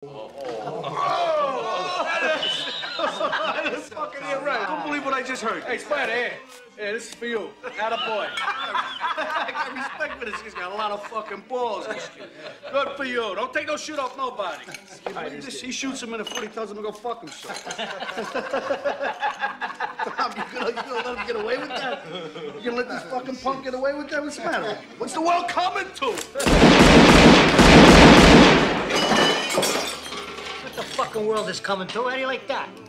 That's fucking right. I don't believe what I just heard. Hey, Spider, here. Yeah, this is for you. Attaboy. I got respect for this. He's got a lot of fucking balls. Good for you. Don't take no shit off nobody. He shoots him in the foot. He tells him to go fuck himself. You gonna let him get away with that? You gonna let this fucking punk get away with that? What's the matter? What's the world coming to? What the fucking world is coming to? How do you like that?